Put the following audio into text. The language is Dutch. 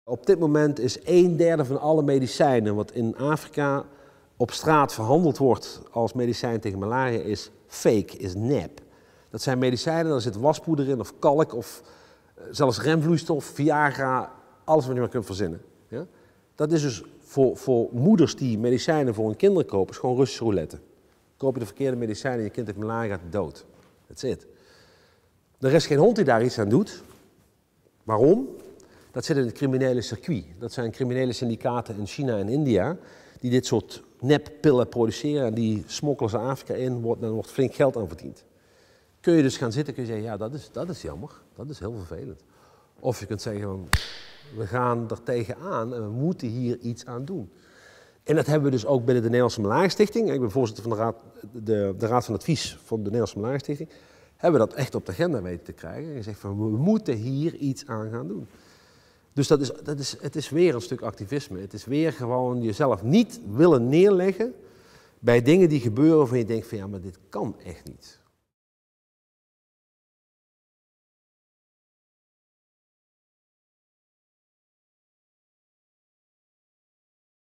Op dit moment is 1/3 van alle medicijnen wat in Afrika op straat verhandeld wordt als medicijn tegen malaria is fake, is nep. Dat zijn medicijnen, daar zit waspoeder in of kalk of zelfs remvloeistof, Viagra, alles wat je maar kunt verzinnen. Ja? Dat is dus voor moeders die medicijnen voor hun kinderen kopen, is gewoon Russische roulette. Koop je de verkeerde medicijnen en je kind heeft malaria, gaat dood. That's it. Er is geen hond die daar iets aan doet. Waarom? Dat zit in het criminele circuit. Dat zijn criminele syndicaten in China en India die dit soort neppillen produceren en die smokkelen ze Afrika in, dan wordt flink geld aan verdiend. Kun je dus gaan zitten en kun je zeggen, ja, dat is jammer, dat is heel vervelend. Of je kunt zeggen, we gaan er tegenaan en we moeten hier iets aan doen. En dat hebben we dus ook binnen de Nederlandse Malaria Stichting. Ik ben voorzitter van de Raad van Advies van de Nederlandse Malaria Stichting. Hebben we dat echt op de agenda weten te krijgen. En je zegt van, we moeten hier iets aan gaan doen. Dus het is weer een stuk activisme. Het is weer gewoon jezelf niet willen neerleggen bij dingen die gebeuren waarvan je denkt van, ja, maar dit kan echt niet.